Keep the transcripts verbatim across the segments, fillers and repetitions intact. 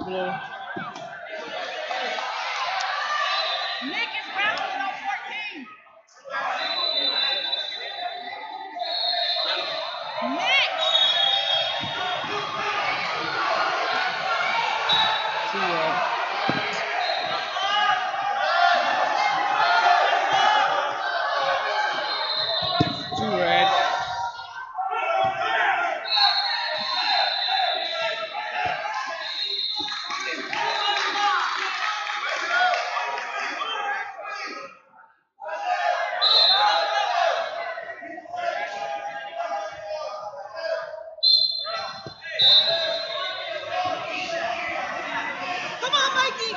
blue. Nick is wrapping on fourteen. Nick! Two red. Two red. Come on, Mikey!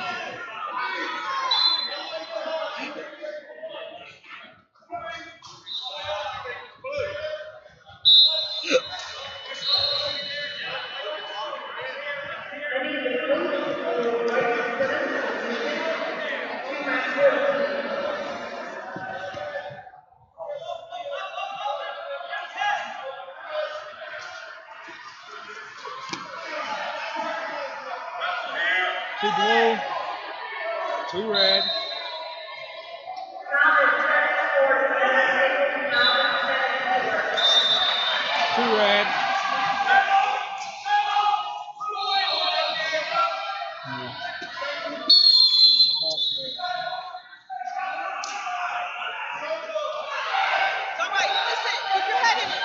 Two blue. Two red. Two red. It's all right. Listen, keep your head in it.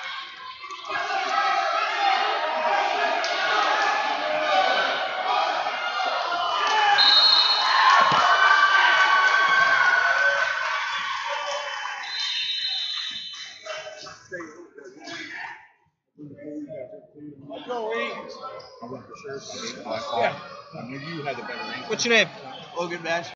Go eat. I went for sure. My fault. I knew you had the better range. What's your name? Logan Bash.